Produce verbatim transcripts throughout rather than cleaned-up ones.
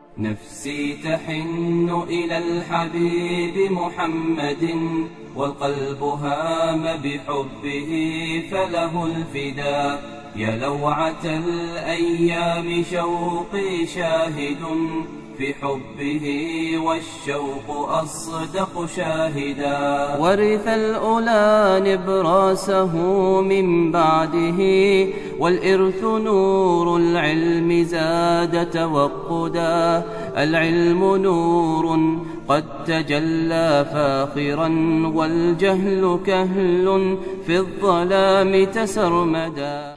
نفسي تحن إلى الحبيب محمد، والقلب هام بحبه فله الفداء. يا لوعة الأيام شوقي شاهد في حبه، والشوق أصدق شاهدا. ورث الأولى نبراسه من بعده، والإرث نور العلم زاد توقدا. العلم نور قد تجلى فاخرا، والجهل كهل في الظلام تسرمدا.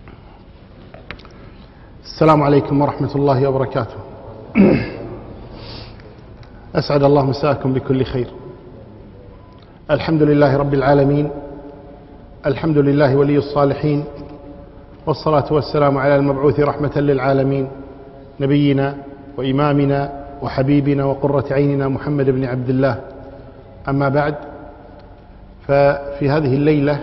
السلام عليكم ورحمة الله وبركاته. أسعد الله مساءكم بكل خير. الحمد لله رب العالمين، الحمد لله ولي الصالحين، والصلاة والسلام على المبعوث رحمة للعالمين، نبينا وإمامنا وحبيبنا وقرة عيننا محمد بن عبد الله. أما بعد، ففي هذه الليلة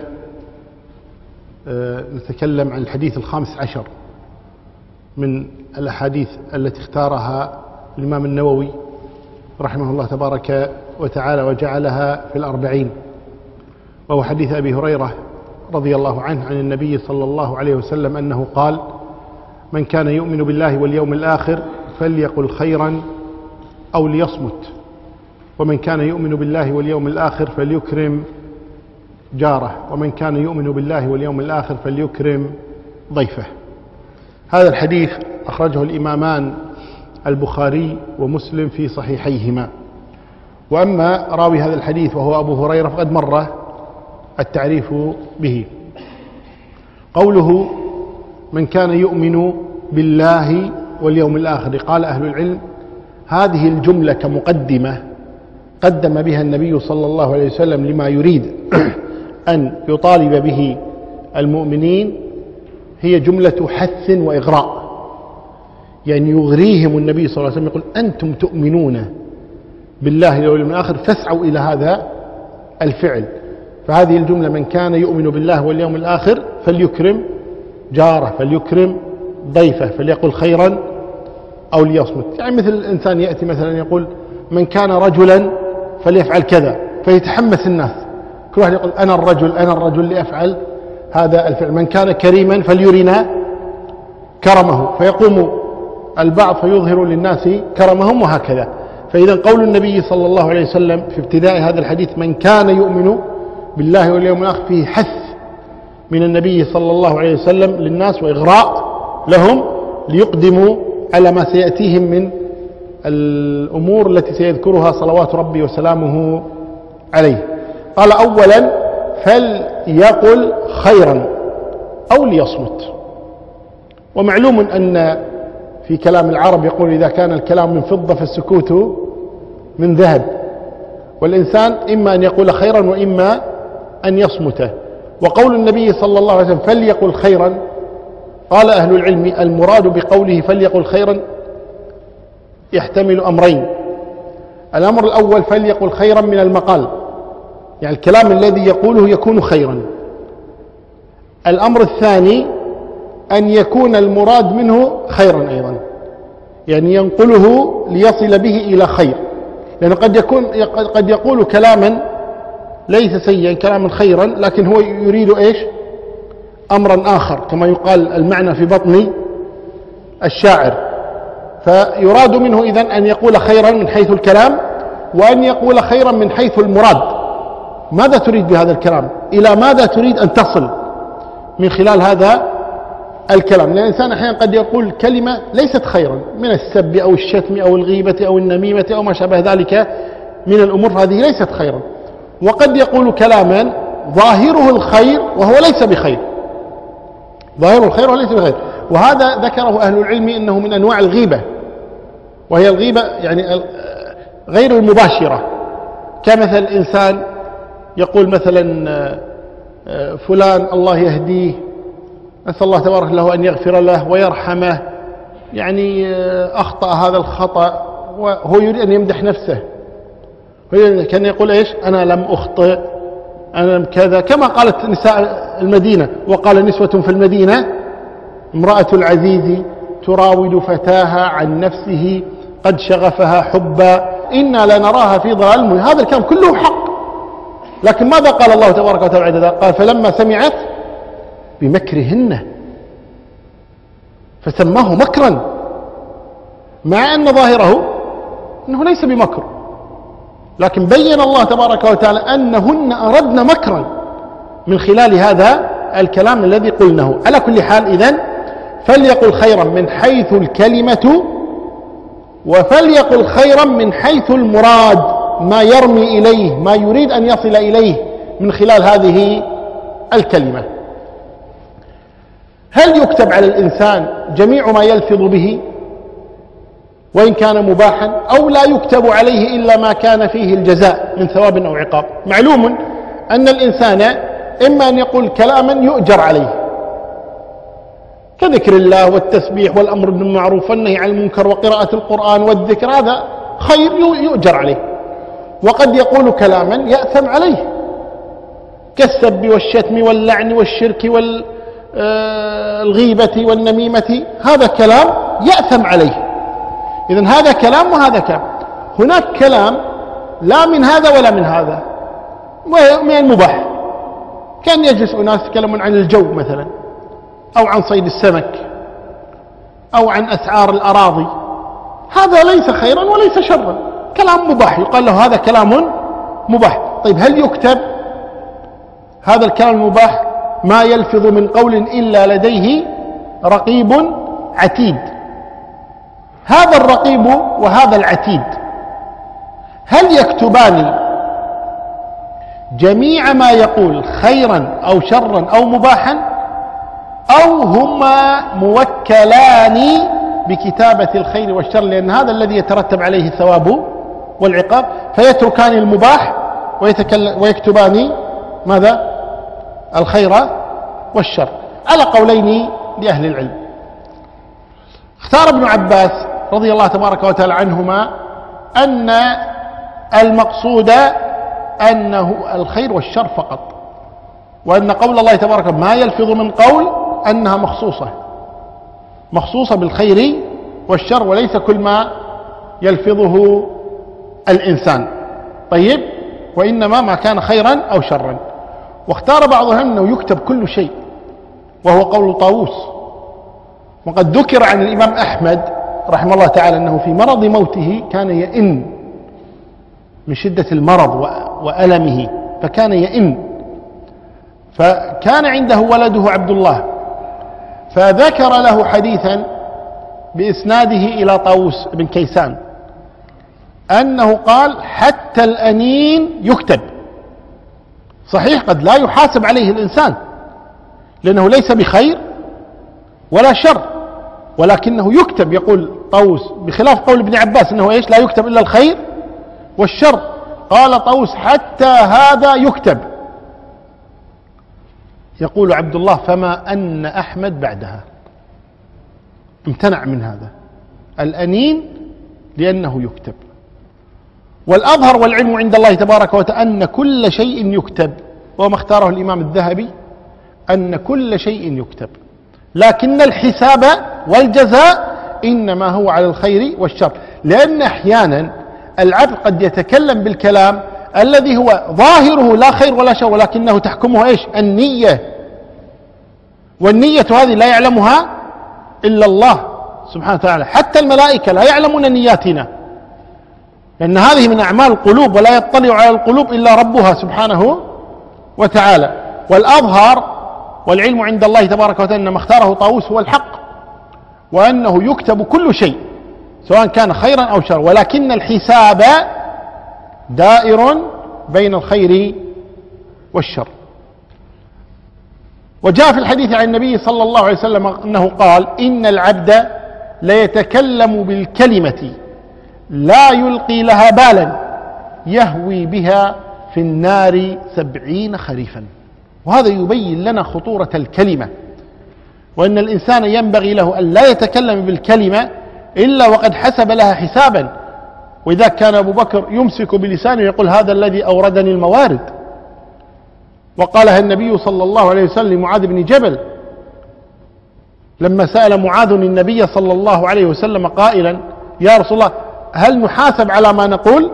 نتكلم عن الحديث الخامس عشر من الأحاديث التي اختارها الإمام النووي رحمه الله تبارك وتعالى وجعلها في الأربعين، وهو حديث أبي هريرة رضي الله عنه عن النبي صلى الله عليه وسلم أنه قال: من كان يؤمن بالله واليوم الآخر فليقل خيرا أو ليصمت، ومن كان يؤمن بالله واليوم الآخر فليكرم جاره، ومن كان يؤمن بالله واليوم الآخر فليكرم ضيفه. هذا الحديث أخرجه الإمامان البخاري ومسلم في صحيحيهما. وأما راوي هذا الحديث وهو أبو هريرة فقد مر التعريف به. قوله من كان يؤمن بالله واليوم الآخر، قال أهل العلم هذه الجملة كمقدمة قدم بها النبي صلى الله عليه وسلم لما يريد أن يطالب به المؤمنين، هي جملة حث وإغراء، يعني يغريهم النبي صلى الله عليه وسلم، يقول أنتم تؤمنون بالله واليوم الآخر فاسعوا إلى هذا الفعل. فهذه الجملة من كان يؤمن بالله واليوم الآخر فليكرم جاره، فليكرم ضيفه، فليقل خيرا أو ليصمت. يعني مثل الإنسان يأتي مثلا يقول من كان رجلا فليفعل كذا، فيتحمس الناس، كل واحد يقول أنا الرجل أنا الرجل لأفعل هذا الفعل. من كان كريما فليرنا كرمه، فيقوم البعض فيظهر للناس كرمهم، وهكذا. فإذا قول النبي صلى الله عليه وسلم في ابتداء هذا الحديث من كان يؤمن بالله واليوم الآخر فيه حث من النبي صلى الله عليه وسلم للناس وإغراء لهم ليقدموا على ما سيأتيهم من الأمور التي سيذكرها صلوات ربي وسلامه عليه. قال أولا فليقل خيرا أو ليصمت. ومعلوم أن في كلام العرب يقول إذا كان الكلام من فضة فالسكوت من ذهب، والإنسان إما أن يقول خيرا وإما أن يصمت. وقول النبي صلى الله عليه وسلم فليقل خيرا، قال أهل العلم المراد بقوله فليقل خيرا يحتمل أمرين. الأمر الأول فليقل خيرا من المقال، يعني الكلام الذي يقوله يكون خيرا. الأمر الثاني أن يكون المراد منه خيرا أيضا، يعني ينقله ليصل به إلى خير، لأنه قد يكون قد يقول كلاما ليس سيئا، كلاما خيرا، لكن هو يريد إيش؟ أمرا آخر، كما يقال المعنى في بطن الشاعر. فيراد منه إذن أن يقول خيرا من حيث الكلام، وأن يقول خيرا من حيث المراد. ماذا تريد بهذا الكلام؟ إلى ماذا تريد أن تصل من خلال هذا الكلام؟ لأن الإنسان أحيانا قد يقول كلمة ليست خيرا من السب أو الشتم أو الغيبة أو النميمة أو ما شابه ذلك من الأمور، هذه ليست خيرا. وقد يقول كلاما ظاهره الخير وهو ليس بخير، ظاهره الخير وليس بخير. وهذا ذكره أهل العلم أنه من أنواع الغيبة، وهي الغيبة يعني غير المباشرة، كمثل إنسان يقول مثلا فلان الله يهديه، نسأل الله تبارك له أن يغفر له ويرحمه، يعني أخطأ هذا الخطأ، وهو يريد أن يمدح نفسه، كان يقول إيش؟ أنا لم أخطئ، أنا لم كذا، كما قالت نساء المدينة. وقال نسوة في المدينة امرأة العزيز تراود فتاها عن نفسه قد شغفها حبا إنا لنراها في ضلال مبين. هذا الكلام كله حق، لكن ماذا قال الله تبارك وتعالى بعد ذلك؟ قال فلما سمعت بمكرهن فسماه مكرا، مع أن ظاهره أنه ليس بمكر، لكن بين الله تبارك وتعالى أنهن أردن مكرا من خلال هذا الكلام الذي قلناه. على كل حال إذن فليقل خيرا من حيث الكلمة، وفليقل خيرا من حيث المراد، ما يرمي إليه، ما يريد أن يصل إليه من خلال هذه الكلمة. هل يكتب على الإنسان جميع ما يلفظ به وإن كان مباحا، أو لا يكتب عليه إلا ما كان فيه الجزاء من ثواب أو عقاب؟ معلوم أن الإنسان إما أن يقول كلاما يؤجر عليه كذكر الله والتسبيح والأمر بالمعروف والنهي عن المنكر وقراءة القرآن والذكر، هذا خير يؤجر عليه، وقد يقول كلاما يأثم عليه كالسب والشتم واللعن والشرك والغيبة والنميمة، هذا كلام يأثم عليه. إذن هذا كلام وهذا كلام. هناك كلام لا من هذا ولا من هذا، من المباح، كان يجلس أناس يتكلمون عن الجو مثلا، أو عن صيد السمك، أو عن أسعار الأراضي، هذا ليس خيرا وليس شرا، كلام مباح، يقال له هذا كلام مباح. طيب هل يكتب هذا الكلام المباح؟ ما يلفظ من قول إلا لديه رقيب عتيد. هذا الرقيب وهذا العتيد هل يكتبان جميع ما يقول خيرا أو شرا أو مباحا، أو هما موكلان بكتابة الخير والشر، لأن هذا الذي يترتب عليه الثواب والعقاب، فيتركان المباح ويكتبان ماذا؟ الخير والشر، على قولين لأهل العلم. اختار ابن عباس رضي الله تبارك وتعالى عنهما أن المقصود أنه الخير والشر فقط، وأن قول الله تبارك وتعالى ما يلفظ من قول أنها مخصوصة مخصوصة بالخير والشر، وليس كل ما يلفظه الإنسان. طيب، وإنما ما كان خيرا أو شرا. واختار بعضهم أنه يكتب كل شيء، وهو قول طاووس. وقد ذكر عن الإمام أحمد رحمه الله تعالى أنه في مرض موته كان يئن من شدة المرض وألمه، فكان يئن، فكان عنده ولده عبد الله، فذكر له حديثا بإسناده إلى طاووس بن كيسان أنه قال حتى الأنين يكتب. صحيح قد لا يحاسب عليه الإنسان لأنه ليس بخير ولا شر، ولكنه يكتب، يقول طاووس، بخلاف قول ابن عباس أنه إيش؟ لا يكتب إلا الخير والشر. قال طاووس حتى هذا يكتب. يقول عبد الله فما أن أحمد بعدها امتنع من هذا الأنين لأنه يكتب. والأظهر والعلم عند الله تبارك وتعالى أن كل شيء يكتب، وما اختاره الإمام الذهبي أن كل شيء يكتب، لكن الحساب والجزاء إنما هو على الخير والشر، لأن أحيانا العبد قد يتكلم بالكلام الذي هو ظاهره لا خير ولا شر، ولكنه تحكمه إيش؟ النية، والنية هذه لا يعلمها إلا الله سبحانه وتعالى، حتى الملائكة لا يعلمون نياتنا، لأن هذه من أعمال القلوب، ولا يطلع على القلوب إلا ربها سبحانه وتعالى. والأظهر والعلم عند الله تبارك وتعالى أن ما اختاره طاووس هو الحق، وأنه يكتب كل شيء سواء كان خيرا أو شر، ولكن الحساب دائر بين الخير والشر. وجاء في الحديث عن النبي صلى الله عليه وسلم أنه قال إن العبد ليتكلم بالكلمة لا يلقي لها بالا يهوي بها في النار سبعين خريفا. وهذا يبين لنا خطورة الكلمة، وأن الإنسان ينبغي له أن لا يتكلم بالكلمة إلا وقد حسب لها حسابا. وإذا كان أبو بكر يمسك بلسانه يقول هذا الذي أوردني الموارد، وقالها النبي صلى الله عليه وسلم لمعاذ بن جبل لما سأل معاذ النبي صلى الله عليه وسلم قائلا يا رسول الله هل نحاسب على ما نقول؟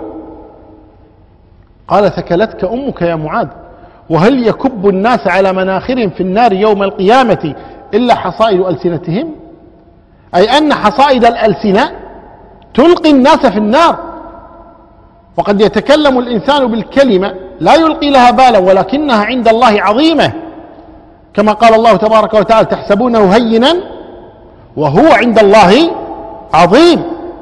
قال ثكلتك أمك يا معاذ، وهل يكب الناس على مناخرهم في النار يوم القيامة إلا حصائد ألسنتهم؟ أي أن حصائد الألسنة تلقي الناس في النار. وقد يتكلم الإنسان بالكلمة لا يلقي لها بالا ولكنها عند الله عظيمة، كما قال الله تبارك وتعالى تحسبونه هينا وهو عند الله عظيم.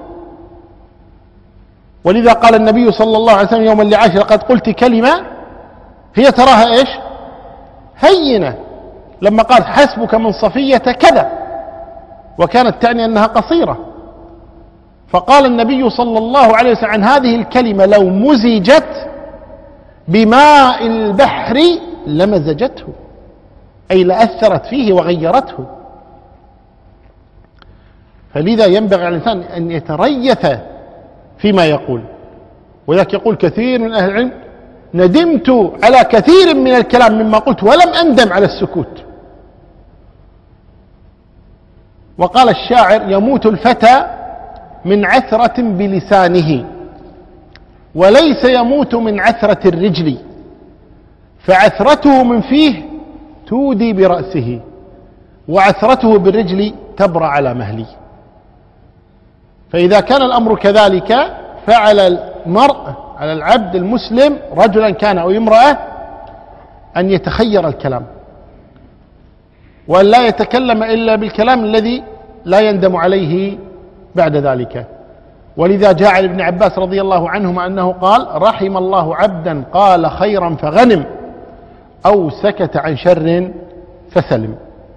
ولذا قال النبي صلى الله عليه وسلم يوما لعائشة لقد قلت كلمة هي تراها ايش؟ هينة، لما قال حسبك من صفية كذا، وكانت تعني أنها قصيرة. فقال النبي صلى الله عليه وسلم عن هذه الكلمة لو مزجت بماء البحر لمزجته، أي لأثرت فيه وغيرته. فلذا ينبغي على الإنسان أن يتريث فيما يقول. وذلك يقول كثير من أهل العلم ندمت على كثير من الكلام مما قلت ولم أندم على السكوت. وقال الشاعر يموت الفتى من عثرة بلسانه وليس يموت من عثرة الرجل، فعثرته من فيه تودي برأسه وعثرته بالرجل تبرى على مهلي. فإذا كان الأمر كذلك فعلى المرء على العبد المسلم رجلا كان أو امرأة أن يتخير الكلام، وأن لا يتكلم إلا بالكلام الذي لا يندم عليه بعد ذلك. ولذا جاء عن ابن عباس رضي الله عنهما أنه قال رحم الله عبدا قال خيرا فغنم أو سكت عن شر فسلم.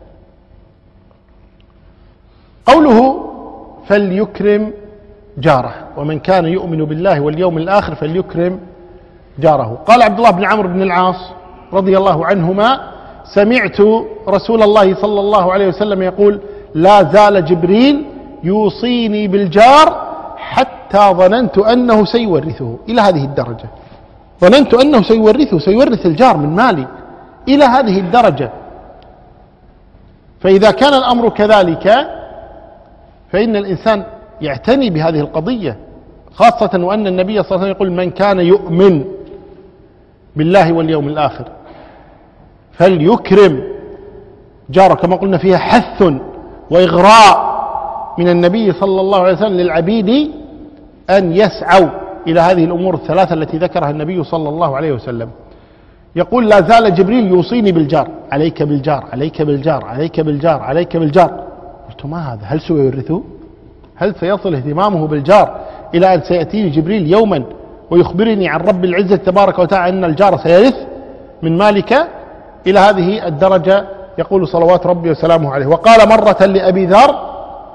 قوله فليكرم جاره، ومن كان يؤمن بالله واليوم الآخر فليكرم جاره. قال عبد الله بن عمرو بن العاص رضي الله عنهما سمعت رسول الله صلى الله عليه وسلم يقول لا زال جبريل يوصيني بالجار حتى ظننت أنه سيورثه. إلى هذه الدرجة ظننت أنه سيورثه، سيورث الجار من مالي، إلى هذه الدرجة. فإذا كان الأمر كذلك فإن الإنسان يعتني بهذه القضية، خاصة وأن النبي صلى الله عليه وسلم يقول من كان يؤمن بالله واليوم الآخر فليكرم جاره، كما قلنا فيها حث وإغراء من النبي صلى الله عليه وسلم للعبيد أن يسعوا إلى هذه الأمور الثلاثة التي ذكرها النبي صلى الله عليه وسلم. يقول لا زال جبريل يوصيني بالجار، عليك بالجار عليك بالجار عليك بالجار عليك بالجار. قلت ما هذا؟ هل سيورثه؟ هل سيصل اهتمامه بالجار إلى أن سيأتيني جبريل يوما ويخبرني عن رب العزة تبارك وتعالى أن الجار سيرث من مالك؟ إلى هذه الدرجة يقول صلوات ربي وسلامه عليه. وقال مرة لأبي ذر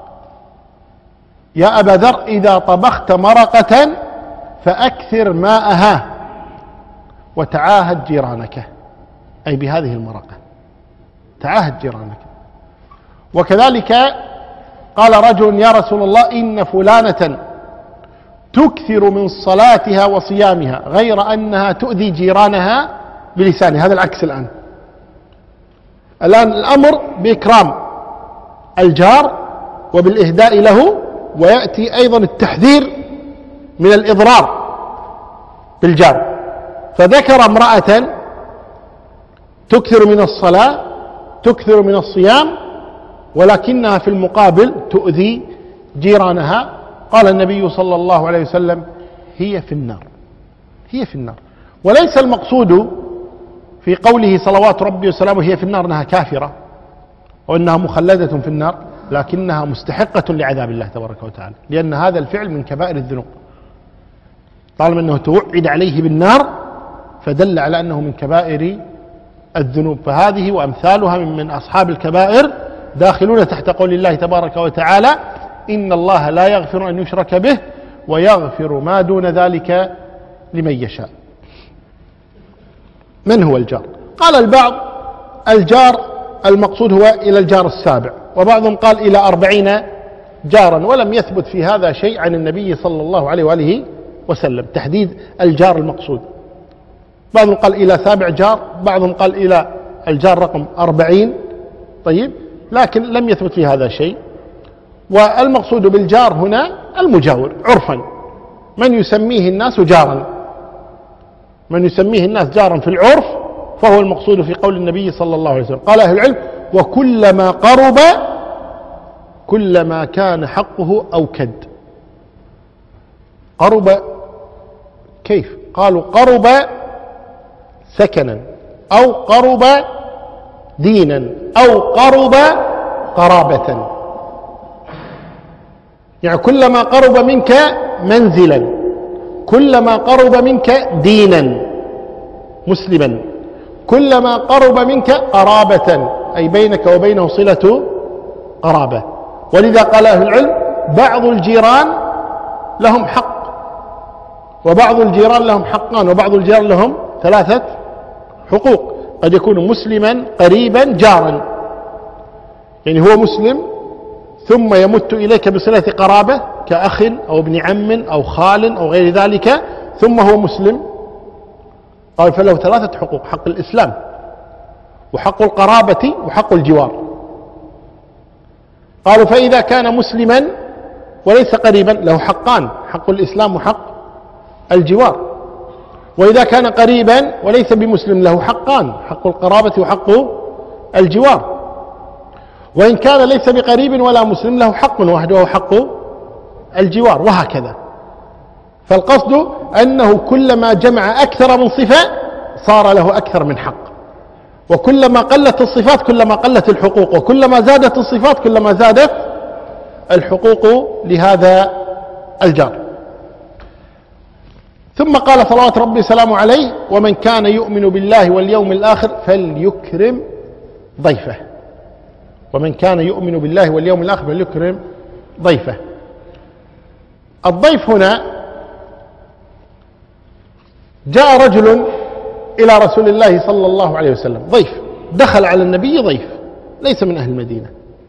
يا أبا ذر إذا طبخت مرقة فأكثر ماءها وتعاهد جيرانك، أي بهذه المرقة تعاهد جيرانك. وكذلك قال رجل يا رسول الله إن فلانة تكثر من صلاتها وصيامها غير أنها تؤذي جيرانها بلسانها. هذا العكس. الآن الآن الأمر بإكرام الجار وبالإهداء له، ويأتي أيضا التحذير من الإضرار بالجار. فذكر امرأة تكثر من الصلاة تكثر من الصيام ولكنها في المقابل تؤذي جيرانها. قال النبي صلى الله عليه وسلم هي في النار، هي في النار. وليس المقصود في قوله صلوات ربي وسلامه هي في النار أنها كافرة وأنها مخلدة في النار، لكنها مستحقة لعذاب الله تبارك وتعالى، لأن هذا الفعل من كبائر الذنوب. طالما أنه توعد عليه بالنار فدل على أنه من كبائر الذنوب. فهذه وأمثالها من أصحاب الكبائر داخلون تحت قول الله تبارك وتعالى إن الله لا يغفر أن يشرك به ويغفر ما دون ذلك لمن يشاء. من هو الجار؟ قال البعض الجار المقصود هو إلى الجار السابع، وبعضهم قال إلى أربعين جارا، ولم يثبت في هذا شيء عن النبي صلى الله عليه وآله وسلم تحديد الجار المقصود. بعضهم قال إلى سابع جار، بعضهم قال إلى الجار رقم أربعين. طيب، لكن لم يثبت في هذا شيء. والمقصود بالجار هنا المجاور عرفا، من يسميه الناس جارا، من يسميه الناس جارا في العرف فهو المقصود في قول النبي صلى الله عليه وسلم. قال أهل العلم: وكلما قرب كلما كان حقه أوكد. قرب كيف؟ قالوا قرب سكنا أو قرب دينا أو قرب قرابة، يعني كلما قرب منك منزلا، كلما قرب منك دينا مسلما، كلما قرب منك قرابة أي بينك وبينه صلة قرابة. ولذا قال أهل العلم: بعض الجيران لهم حق، وبعض الجيران لهم حقان، وبعض الجيران لهم ثلاثة حقوق. قد يكون مسلما قريبا جارا، يعني هو مسلم ثم يمت إليك بصلة قرابة كأخ أو ابن عم أو خال أو غير ذلك، ثم هو مسلم، قال فله ثلاثة حقوق: حق الإسلام وحق القرابة وحق الجوار. قالوا: فإذا كان مسلما وليس قريبا له حقان: حق الإسلام وحق الجوار. وإذا كان قريبا وليس بمسلم له حقان: حق القرابة وحق الجوار. وإن كان ليس بقريب ولا مسلم له حق واحد وهو حق الجوار، وهكذا. فالقصد أنه كلما جمع أكثر من صفة صار له أكثر من حق، وكلما قلت الصفات كلما قلت الحقوق، وكلما زادت الصفات كلما زادت الحقوق لهذا الجار. ثم قال صلوات ربي وسلامه عليه: ومن كان يؤمن بالله واليوم الآخر فليكرم ضيفه. ومن كان يؤمن بالله واليوم الآخر فليكرم ضيفه. الضيف هنا جاء رجل إلى رسول الله صلى الله عليه وسلم، ضيف دخل على النبي، ضيف ليس من أهل المدينة،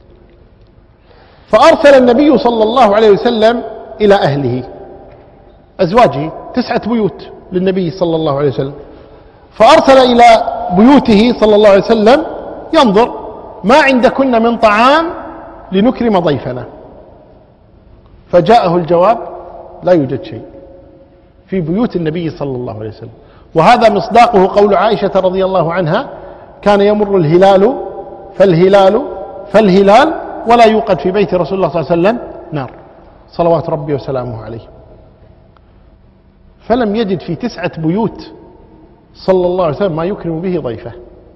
فأرسل النبي صلى الله عليه وسلم إلى أهله أزواجه، تسعة بيوت للنبي صلى الله عليه وسلم، فأرسل إلى بيوته صلى الله عليه وسلم ينظر: ما عندكن من طعام لنكرم ضيفنا؟ فجاءه الجواب: لا يوجد شيء في بيوت النبي صلى الله عليه وسلم. وهذا مصداقه قول عائشة رضي الله عنها: كان يمر الهلال فالهلال فالهلال ولا يوقد في بيت رسول الله صلى الله عليه وسلم نار، صلوات ربي وسلامه عليه. فلم يجد في تسعة بيوت صلى الله عليه وسلم ما يكرم به ضيفه،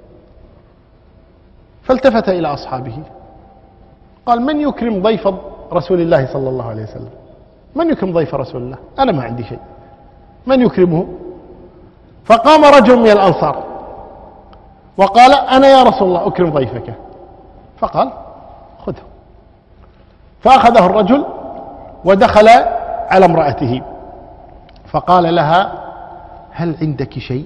فالتفت إلى أصحابه قال: من يكرم ضيف رسول الله صلى الله عليه وسلم؟ من يكرم ضيف رسول الله؟ أنا ما عندي شيء، من يكرمه؟ فقام رجل من الأنصار وقال: أنا يا رسول الله أكرم ضيفك. فقال: خذه. فأخذه الرجل ودخل على امرأته فقال لها: هل عندك شيء؟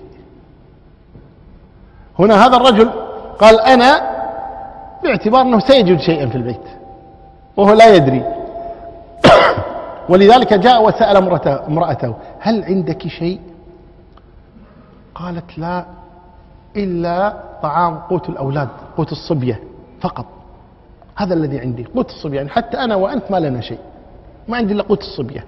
هنا هذا الرجل قال: أنا، باعتبار أنه سيجد شيئا في البيت وهو لا يدري، ولذلك جاء وسأل امرأته: هل عندك شيء؟ قالت: لا، إلا طعام قوت الأولاد، قوت الصبية فقط، هذا الذي عندي، قوت الصبية، يعني حتى أنا وأنت ما لنا شيء، ما عندي إلا قوت الصبية.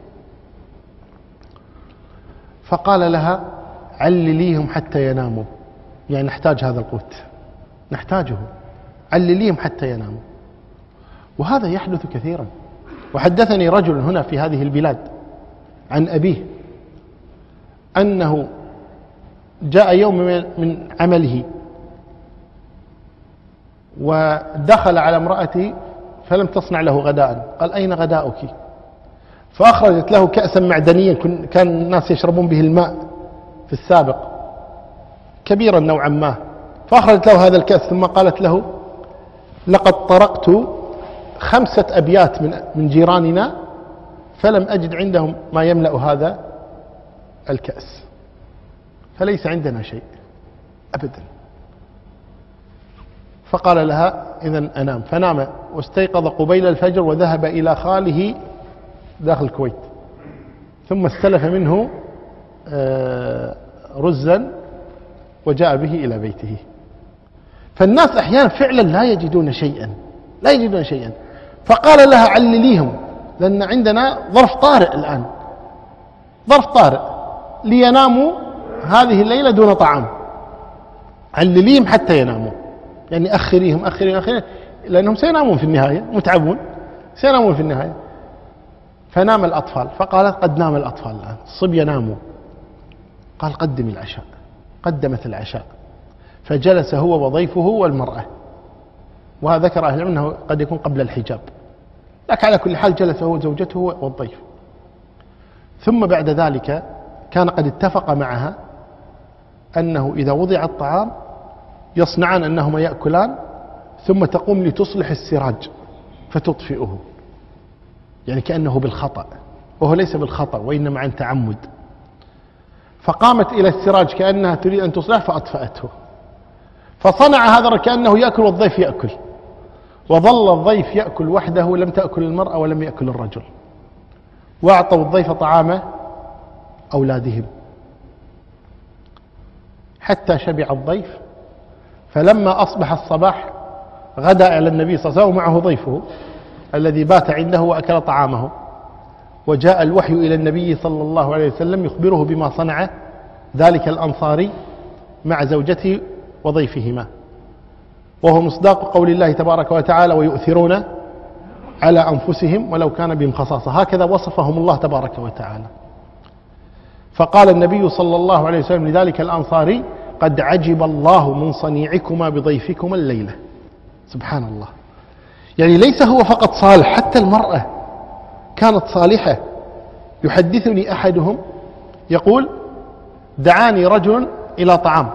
فقال لها: علليهم حتى يناموا، يعني نحتاج هذا القوت، نحتاجه، علليهم حتى يناموا. وهذا يحدث كثيرا. وحدثني رجل هنا في هذه البلاد عن أبيه أنه جاء يوم من عمله ودخل على امرأته فلم تصنع له غداء، قال: أين غداؤك؟ فأخرجت له كأسا معدنيا كان الناس يشربون به الماء في السابق، كبيرا نوعا ما، فأخرجت له هذا الكأس ثم قالت له: لقد طرقت خمسة أبيات من من جيراننا فلم أجد عندهم ما يملأ هذا الكأس، فليس عندنا شيء أبدا. فقال لها: إذن أنام. فنام واستيقظ قبيل الفجر وذهب إلى خاله داخل الكويت، ثم استلف منه رزا وجاء به إلى بيته. فالناس أحيانا فعلا لا يجدون شيئا، لا يجدون شيئا. فقال لها: علليهم، لأن عندنا ظرف طارئ الآن، ظرف طارئ ليناموا هذه الليلة دون طعام، علليهم حتى يناموا، يعني أخريهم أخريهم أخريهم لأنهم سينامون في النهاية، متعبون سينامون في النهاية. فنام الأطفال، فقالت قد نام الأطفال الآن، الصبية ناموا. قال قدم العشاء، قدمت العشاء، فجلس هو وضيفه والمرأة، وهذا ذكر أهل العلم أنه قد يكون قبل الحجاب، لكن على كل حال جلس هو وزوجته والضيف. ثم بعد ذلك كان قد اتفق معها أنه إذا وضع الطعام يصنعان أنهما يأكلان، ثم تقوم لتصلح السراج فتطفئه، يعني كأنه بالخطأ، وهو ليس بالخطأ وإنما عن تعمد. فقامت إلى السراج كأنها تريد أن تصلح فأطفأته، فصنع هذا كأنه يأكل والضيف يأكل، وظل الضيف يأكل وحده، لم تأكل المرأة ولم يأكل الرجل، وأعطوا الضيف طعام أولادهم حتى شبع الضيف. فلما أصبح الصباح غدا إلى النبي صلى الله عليه وسلم ومعه ضيفه الذي بات عنده وأكل طعامه، وجاء الوحي إلى النبي صلى الله عليه وسلم يخبره بما صنع ذلك الأنصاري مع زوجته وضيفهما، وهو مصداق قول الله تبارك وتعالى ويؤثرون على أنفسهم ولو كان بهم خصاصة، هكذا وصفهم الله تبارك وتعالى. فقال النبي صلى الله عليه وسلم لذلك الأنصاري قد عجب الله من صنيعكما بضيفكما الليلة. سبحان الله، يعني ليس هو فقط صالح، حتى المرأة كانت صالحة. يحدثني أحدهم يقول دعاني رجل إلى طعام،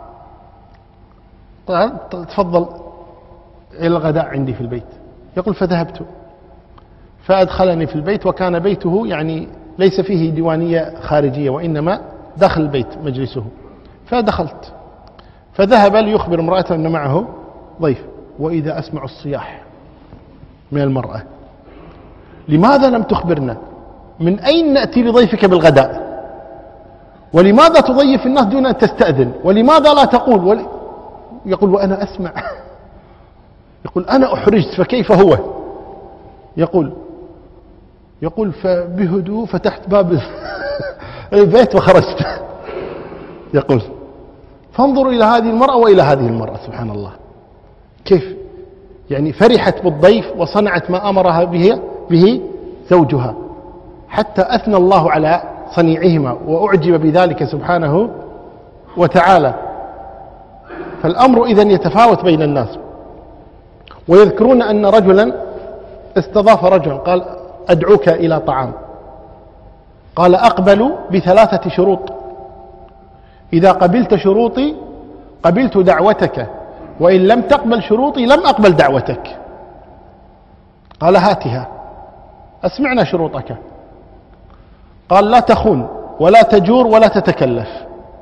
تفضل إلى الغداء عندي في البيت، يقول فذهبت فأدخلني في البيت، وكان بيته يعني ليس فيه ديوانية خارجية وإنما داخل البيت مجلسه، فدخلت فذهب ليخبر امرأته أن معه ضيف، وإذا أسمع الصياح من المرأة لماذا لم تخبرنا؟ من أين نأتي لضيفك بالغداء؟ ولماذا تضيف الناس دون أن تستأذن؟ ولماذا لا تقول؟ ول... يقول وأنا أسمع يقول أنا أحرجت فكيف هو؟ يقول يقول فبهدوء فتحت باب البيت وخرجت. يقول فانظروا إلى هذه المرأة وإلى هذه المرأة، سبحان الله، كيف يعني فرحت بالضيف وصنعت ما أمرها به به زوجها، حتى أثنى الله على صنيعهما وأعجب بذلك سبحانه وتعالى. فالأمر إذن يتفاوت بين الناس. ويذكرون أن رجلا استضاف رجلا قال أدعوك إلى طعام، قال أقبل بثلاثة شروط، إذا قبلت شروطي قبلت دعوتك، وإن لم تقبل شروطي لم أقبل دعوتك. قال هاتها أسمعنا شروطك. قال لا تخون ولا تجور ولا تتكلف،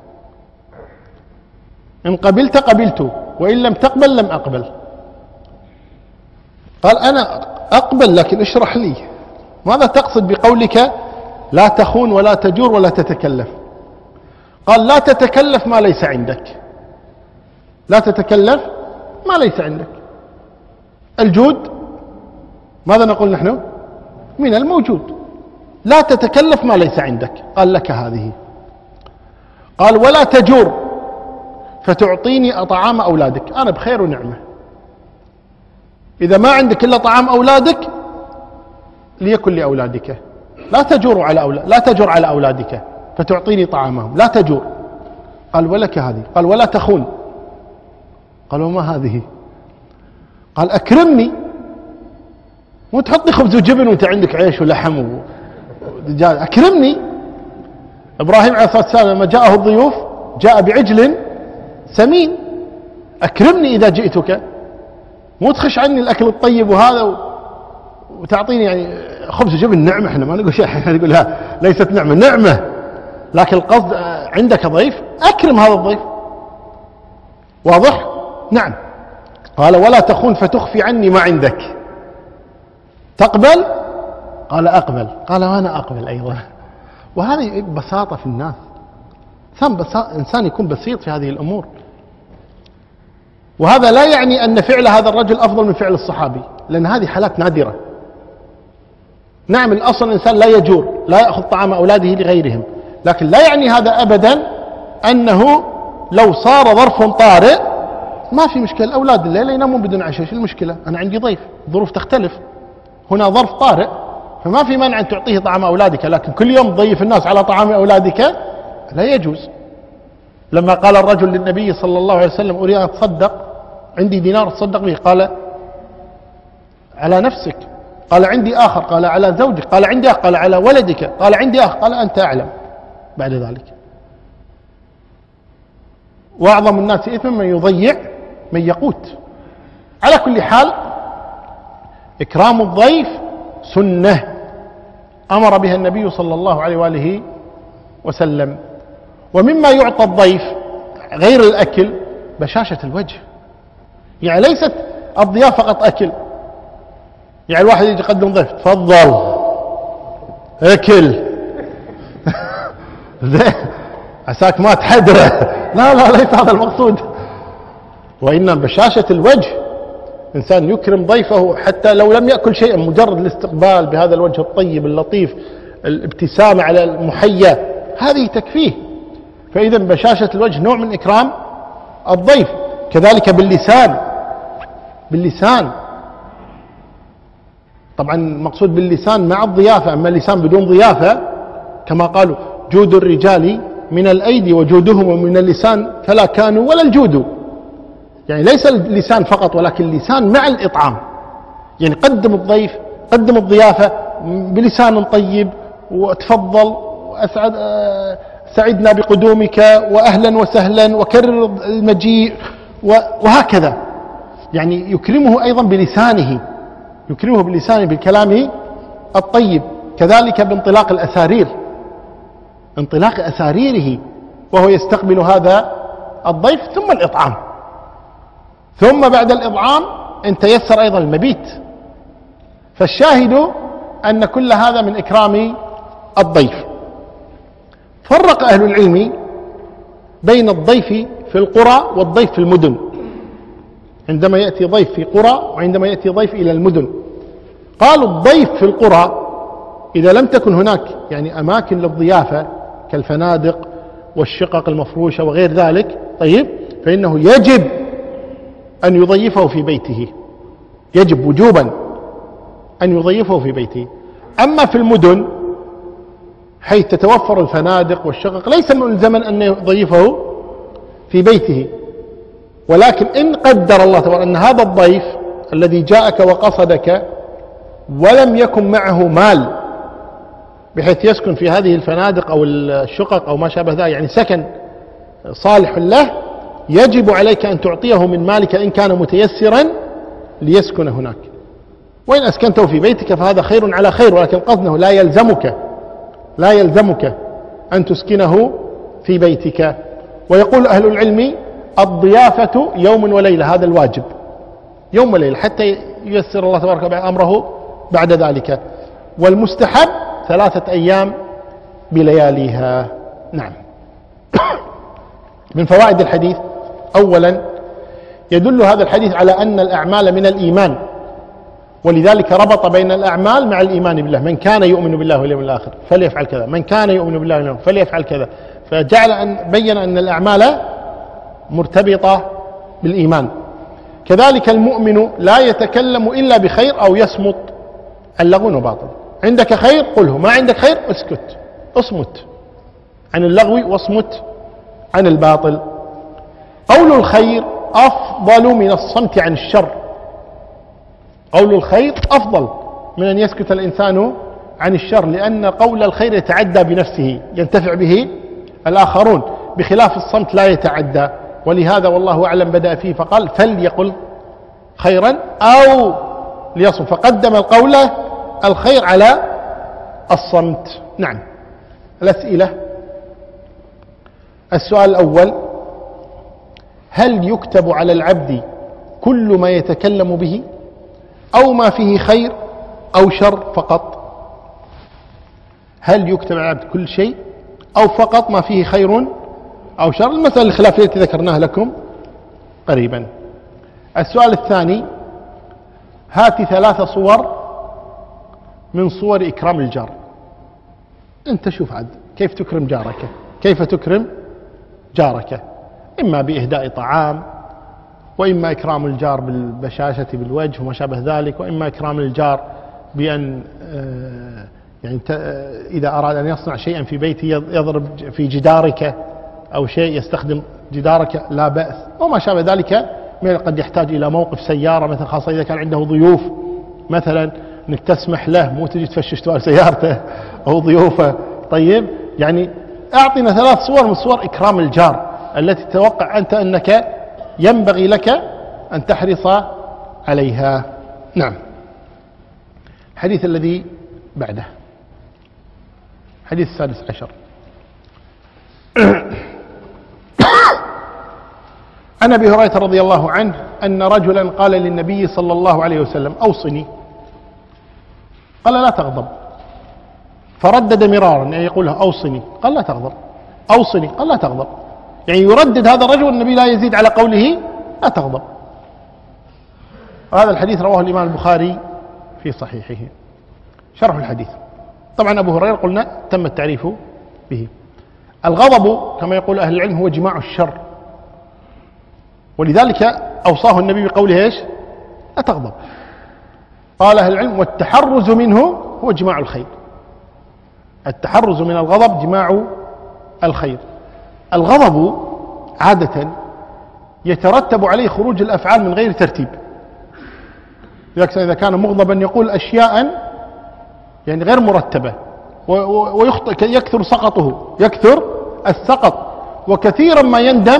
إن قبلت قبلت وإن لم تقبل لم أقبل. قال أنا أقبل لكن اشرح لي ماذا تقصد بقولك لا تخون ولا تجور ولا تتكلف؟ قال لا تتكلف ما ليس عندك، لا تتكلف ما ليس عندك. الجود ماذا نقول نحن؟ من الموجود. لا تتكلف ما ليس عندك، قال لك هذه. قال ولا تجور فتعطيني طعام أولادك، أنا بخير ونعمة، إذا ما عندك إلا طعام أولادك ليكن لأولادك، لا تجور على أولاد لا تجور على أولادك فتعطيني طعامهم، لا تجور. قال ولك هذه. قال ولا تخون. قال وما هذه؟ قال أكرمني، مو تحطني خبز وجبن وانت عندك عيش ولحم ودجاج، أكرمني. إبراهيم عليه الصلاة والسلام لما جاءه الضيوف جاء بعجل سمين، أكرمني إذا جئتك، مو تخش عني الأكل الطيب وهذا وتعطيني يعني خبز وجبن. نعمة، احنا ما نقول شيء، احنا نقول ها ليست نعمة، نعمة، لكن القصد عندك ضيف أكرم هذا الضيف. واضح؟ نعم. قال ولا تخون فتخفي عني ما عندك، تقبل؟ قال أقبل. قال وأنا أقبل أيضا. وهذه بساطة في الناس، إنسان يكون بسيط في هذه الأمور. وهذا لا يعني أن فعل هذا الرجل أفضل من فعل الصحابي، لأن هذه حالات نادرة، نعم الأصل الإنسان لا يجور، لا يأخذ طعام أولاده لغيرهم، لكن لا يعني هذا أبدا أنه لو صار ظرف طارئ ما في مشكلة، أولاد الليلة ينامون بدون عشاء، شو المشكلة؟ أنا عندي ضيف، الظروف تختلف، هنا ظرف طارئ، فما في مانع أن تعطيه طعام أولادك، لكن كل يوم تضيف الناس على طعام أولادك لا يجوز. لما قال الرجل للنبي صلى الله عليه وسلم أريد أن أتصدق، عندي دينار تصدق به، قال على نفسك، قال عندي آخر، قال على زوجك، قال عندي آخر، قال على ولدك، قال عندي آخر، قال أنت أعلم بعد ذلك. وأعظم الناس إثما من يضيع من يقوت. على كل حال إكرام الضيف سنة أمر بها النبي صلى الله عليه وآله وسلم. ومما يعطى الضيف غير الأكل بشاشة الوجه، يعني ليست الضيافة فقط أكل، يعني الواحد يجي يقدم ضيف تفضل أكل زين عساك ما تحدره، لا لا ليس هذا المقصود، وإنما بشاشة الوجه، إنسان يكرم ضيفه حتى لو لم يأكل شيئا، مجرد الاستقبال بهذا الوجه الطيب اللطيف، الابتسامة على المحيا، هذه تكفيه. فإذا بشاشة الوجه نوع من إكرام الضيف. كذلك باللسان، باللسان طبعا المقصود باللسان مع الضيافة، أما اللسان بدون ضيافة كما قالوا جود الرجال من الأيدي وجودهم من اللسان فلا كانوا ولا الجود، يعني ليس اللسان فقط ولكن اللسان مع الإطعام، يعني قدم الضيف، قدم الضيافة بلسان طيب، وتفضل وأسعد سعدنا بقدومك وأهلا وسهلا وكرر المجيء وهكذا، يعني يكرمه أيضا بلسانه، يكرمه بلسانه بالكلام الطيب. كذلك بانطلاق الأسارير، انطلاق أساريره وهو يستقبل هذا الضيف، ثم الإطعام، ثم بعد الإطعام إن تيسر أيضا المبيت. فالشاهد أن كل هذا من إكرام الضيف. فرق أهل العلم بين الضيف في القرى والضيف في المدن، عندما يأتي ضيف في قرى وعندما يأتي ضيف إلى المدن. قالوا الضيف في القرى إذا لم تكن هناك يعني أماكن للضيافة كالفنادق والشقق المفروشة وغير ذلك، طيب فإنه يجب أن يضيفه في بيته، يجب وجوبا أن يضيفه في بيته. أما في المدن حيث تتوفر الفنادق والشقق ليس ملزما أن يضيفه في بيته، ولكن إن قدر الله تبارك أن هذا الضيف الذي جاءك وقصدك ولم يكن معه مال بحيث يسكن في هذه الفنادق أو الشقق أو ما شابه ذلك، يعني سكن صالح له، يجب عليك أن تعطيه من مالك إن كان متيسرا ليسكن هناك. وإن أسكنته في بيتك فهذا خير على خير، ولكن قصده لا يلزمك لا يلزمك أن تسكنه في بيتك. ويقول أهل العلم الضيافة يوم وليلة، هذا الواجب يوم وليلة حتى ييسر الله تبارك وتعالى أمره بعد ذلك. والمستحب ثلاثة أيام بلياليها. نعم. من فوائد الحديث: أولا يدل هذا الحديث على أن الأعمال من الإيمان، ولذلك ربط بين الأعمال مع الإيمان بالله. من كان يؤمن بالله واليوم الآخر فليفعل كذا، من كان يؤمن بالله واليوم فليفعل كذا، فجعل أن بين أن الأعمال مرتبطة بالإيمان. كذلك المؤمن لا يتكلم إلا بخير أو يصمت عن لغو وباطل. عندك خير قله، ما عندك خير اسكت، اصمت عن اللغو واصمت عن الباطل. قول الخير أفضل من الصمت عن الشر، قول الخير أفضل من أن يسكت الإنسان عن الشر، لأن قول الخير يتعدى بنفسه، ينتفع به الآخرون، بخلاف الصمت لا يتعدى. ولهذا والله أعلم بدأ فيه فقال فليقل خيرا أو ليصمت، فقدم القول الخير على الصمت. نعم. الأسئلة: السؤال الأول: هل يكتب على العبد كل ما يتكلم به أو ما فيه خير أو شر فقط؟ هل يكتب على العبد كل شيء أو فقط ما فيه خير أو شر؟ المسألة الخلافية التي ذكرناها لكم قريبا. السؤال الثاني: هات ثلاث صور من صور إكرام الجار. أنت شوف عد كيف تكرم جارك، كيف تكرم جارك، إما بإهداء طعام، وإما إكرام الجار بالبشاشة بالوجه وما شابه ذلك، وإما إكرام الجار بأن يعني إذا أراد أن يصنع شيئا في بيته يضرب في جدارك أو شيء يستخدم جدارك لا بأس، وما شابه ذلك من قد يحتاج إلى موقف سيارة مثلا، خاصة إذا كان عنده ضيوف مثلا، أنك تسمح له مو تجي تفشش توال سيارته أو ضيوفه. طيب يعني أعطنا ثلاث صور من صور إكرام الجار التي تتوقع أنت أنك ينبغي لك أن تحرص عليها. نعم. الحديث الذي بعده حديث السادس عشر. عن أبي هريرة رضي الله عنه أن رجلا قال للنبي صلى الله عليه وسلم أوصني، قال لا تغضب، فردد مرارا يعني يقول له أوصني، قال لا تغضب، أوصني، قال لا تغضب، يعني يردد هذا الرجل، النبي لا يزيد على قوله لا تغضب. هذا الحديث رواه الإمام البخاري في صحيحه. شرح الحديث. طبعا أبو هريرة قلنا تم التعريف به. الغضب كما يقول أهل العلم هو جماع الشر، ولذلك أوصاه النبي بقوله إيش؟ لا تغضب. قال أهل العلم والتحرز منه هو جماع الخير. التحرز من الغضب جماع الخير. الغضب عادة يترتب عليه خروج الأفعال من غير ترتيب. إذا كان مغضبا يقول أشياء يعني غير مرتبة، ويكثر سقطه، يكثر السقط، وكثيرا ما يندم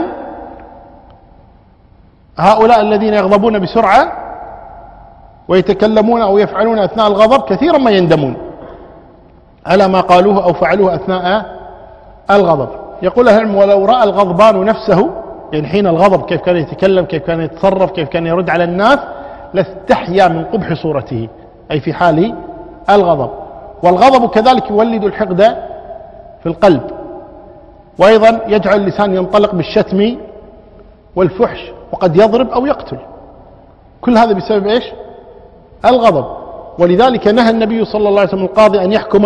هؤلاء الذين يغضبون بسرعة ويتكلمون أو يفعلون أثناء الغضب، كثيرا ما يندمون على ما قالوه أو فعلوه أثناء الغضب. يقول أهل العلم ولو رأى الغضبان نفسه، يعني حين الغضب كيف كان يتكلم، كيف كان يتصرف، كيف كان يرد على الناس، لاستحيا من قبح صورته، أي في حال الغضب. والغضب كذلك يولد الحقد في القلب، وأيضا يجعل اللسان ينطلق بالشتم والفحش، وقد يضرب أو يقتل. كل هذا بسبب إيش؟ الغضب. ولذلك نهى النبي صلى الله عليه وسلم القاضي أن يحكم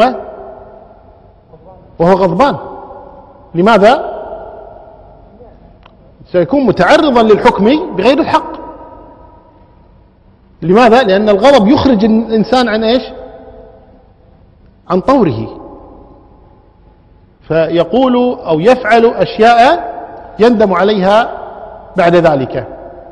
وهو غضبان. لماذا؟ سيكون متعرضا للحكم بغير الحق. لماذا؟ لأن الغضب يخرج الإنسان عن إيش؟ عن طوره، فيقول أو يفعل أشياء يندم عليها بعد ذلك.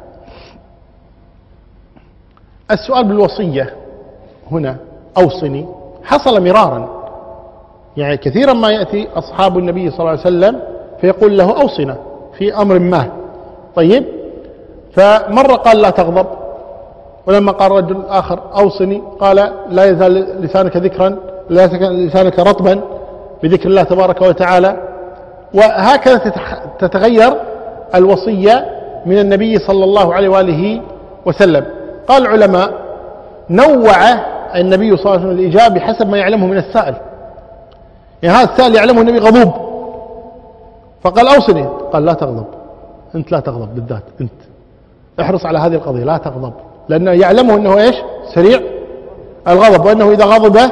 السؤال بالوصية هنا أوصني حصل مرارا، يعني كثيرا ما يأتي أصحاب النبي صلى الله عليه وسلم فيقول له أوصنا في أمر ما. طيب، فمرة قال لا تغضب، ولما قال رجل آخر أوصني قال لا يزال لسانك ذكرا، لا يزال لسانك رطبا بذكر الله تبارك وتعالى. وهكذا تتغير الوصية من النبي صلى الله عليه وآله وسلم. قال العلماء نوع النبي صلى الله عليه وسلم الإجابة بحسب ما يعلمه من السائل. يعني هذا السائل يعلمه النبي غضوب، فقال أوصني، قال لا تغضب، أنت لا تغضب بالذات، أنت احرص على هذه القضية لا تغضب، لأنه يعلمه أنه إيش؟ سريع الغضب، وأنه إذا غضب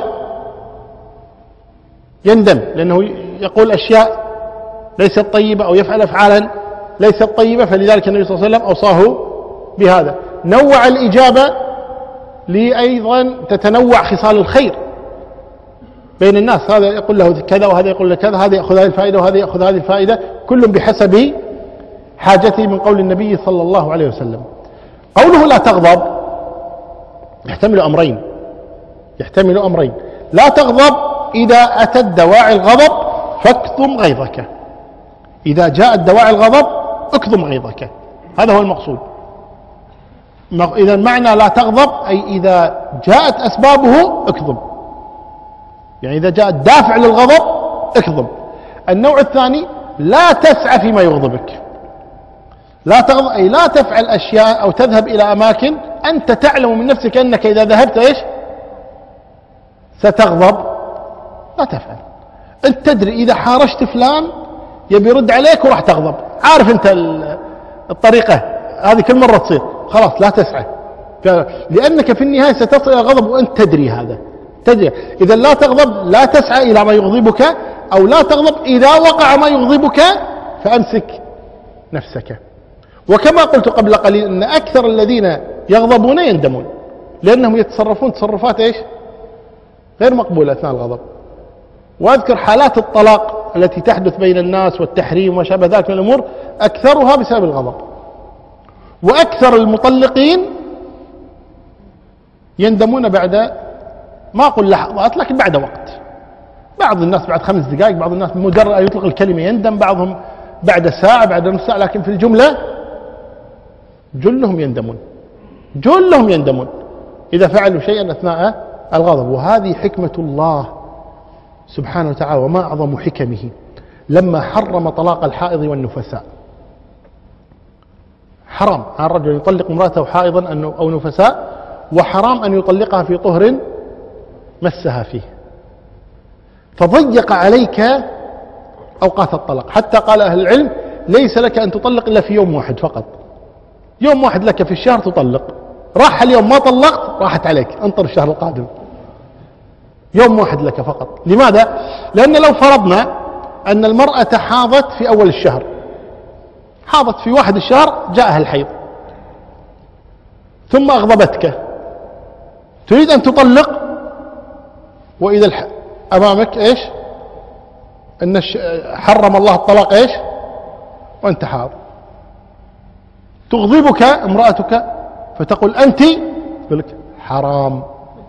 يندم، لأنه يقول أشياء ليست طيبة أو يفعل أفعالا ليست طيبة. فلذلك النبي صلى الله عليه وسلم أوصاه بهذا. نوع الإجابة لأيضا تتنوع خصال الخير بين الناس، هذا يقول له كذا وهذا يقول له كذا، هذا يأخذ هذه الفائدة وهذا يأخذ هذه الفائدة، كل بحسب حاجته من قول النبي صلى الله عليه وسلم. قوله لا تغضب يحتمل أمرين، يحتمل أمرين. لا تغضب إذا أتت دواعي الغضب فاكظم غيظك، إذا جاءت دواعي الغضب اكظم غيظك، هذا هو المقصود. إذا معنى لا تغضب أي إذا جاءت أسبابه اكظم، يعني إذا جاء الدافع للغضب اكظم. النوع الثاني لا تسعى فيما يغضبك، لا تغضب أي لا تفعل أشياء أو تذهب إلى أماكن أنت تعلم من نفسك أنك إذا ذهبت إيش ستغضب، لا تفعل. أنت تدري إذا حارشت فلان يبي يرد عليك وراح تغضب، عارف أنت الطريقة هذه كل مرة تصير، خلاص لا تسعى، لأنك في النهاية ستصل إلى الغضب وأنت تدري هذا، تجري. إذا لا تغضب، لا تسعى إلى ما يغضبك، أو لا تغضب إذا وقع ما يغضبك فأمسك نفسك. وكما قلت قبل قليل أن أكثر الذين يغضبون يندمون، لأنهم يتصرفون تصرفات إيش؟ غير مقبولة أثناء الغضب. وأذكر حالات الطلاق التي تحدث بين الناس والتحريم وشابه ذلك من الأمور أكثرها بسبب الغضب. وأكثر المطلقين يندمون بعد، ما أقول لحظات، لكن بعد وقت. بعض الناس بعد خمس دقائق، بعض الناس مجرد أن يطلق الكلمة يندم، بعضهم بعد ساعة، بعد نصف ساعة، لكن في الجملة جلهم يندمون، جلهم يندمون إذا فعلوا شيئا أثناء الغضب. وهذه حكمة الله سبحانه وتعالى، وما أعظم حكمه لما حرم طلاق الحائض والنفساء. حرام على الرجل يطلق امرأته حائضا أو نفساء، وحرام أن يطلقها في طهر مسها فيه، فضيق عليك أوقات الطلاق. حتى قال أهل العلم ليس لك أن تطلق إلا في يوم واحد فقط، يوم واحد لك في الشهر تطلق. راح اليوم ما طلقت راحت عليك، انطر الشهر القادم. يوم واحد لك فقط. لماذا؟ لأن لو فرضنا أن المرأة حاضت في أول الشهر، حاضت في واحد الشهر، جاءها الحيض ثم أغضبتك، تريد أن تطلق، وإذا الح... أمامك إيش؟ أن حرم الله الطلاق إيش؟ وأنت حاضر. تغضبك امرأتك فتقول أنت، يقول لك حرام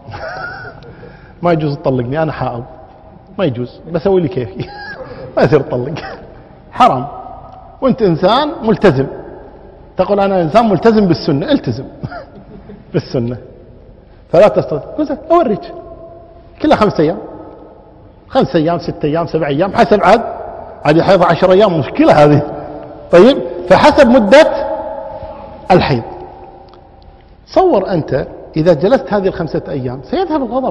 ما يجوز تطلقني أنا حائض، ما يجوز، بسوي لي كيفي ما يصير تطلق، حرام. وأنت إنسان ملتزم، تقول أنا إنسان ملتزم بالسنة، التزم بالسنة، فلا تستطيع. أوريك كلها خمس أيام، خمس أيام، ست أيام، سبع أيام، حسب عاد عاد الحيض عشر أيام، مشكلة هذه. طيب، فحسب مدة الحيض. تصور أنت إذا جلست هذه الخمسة أيام سيذهب الغضب،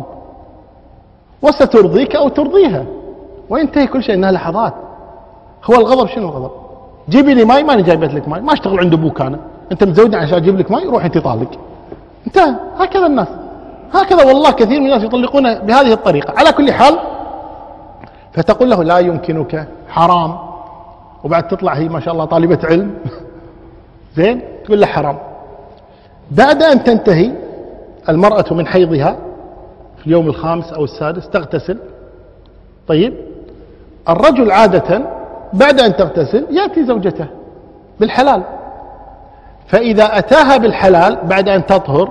وسترضيك أو ترضيها، وينتهي كل شيء. إنها لحظات. هو الغضب شنو الغضب؟ جيبي لي ماي، ماني جايبت لك ماي، ما اشتغل عند أبوك أنا، أنت متزوجني عشان أجيب لك ماي، روح أنت طالق. انتهى. هكذا الناس، هكذا والله كثير من الناس يطلقون بهذه الطريقة. على كل حال، فتقول له لا يمكنك، حرام، وبعد تطلع هي ما شاء الله طالبة علم زين، تقول له حرام. بعد أن تنتهي المرأة من حيضها في اليوم الخامس أو السادس تغتسل. طيب، الرجل عادة بعد أن تغتسل يأتي زوجته بالحلال، فإذا أتاها بالحلال بعد أن تطهر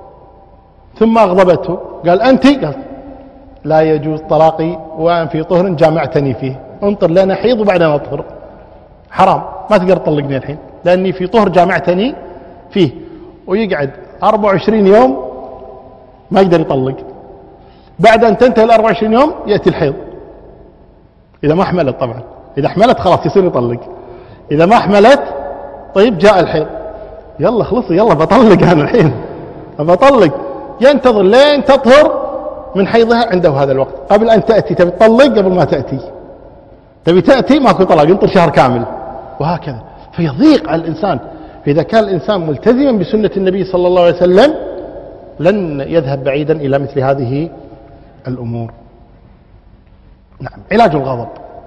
ثم أغضبته، قال أنت، قال لا يجوز طلاقي وأن في طهر جامعتني فيه، انطر لنا حيض وبعدين أطهر، حرام، ما تقدر تطلقني الحين لأني في طهر جامعتني فيه. ويقعد أربعة وعشرين يوم ما يقدر يطلق. بعد أن تنتهي ال أربعة وعشرين يوم يأتي الحيض، إذا ما حملت طبعا، إذا حملت خلاص يصير يطلق، إذا ما حملت طيب جاء الحيض، يلا خلصي، يلا بطلق أنا الحين بطلق. ينتظر لين تطهر من حيضها عنده هذا الوقت، قبل أن تأتي تبي تطلق، قبل ما تأتي تبي تأتي ماكو طلاق، ينطر شهر كامل، وهكذا. فيضيق على الإنسان. فإذا كان الإنسان ملتزما بسنة النبي صلى الله عليه وسلم لن يذهب بعيدا إلى مثل هذه الأمور. نعم. علاج الغضب.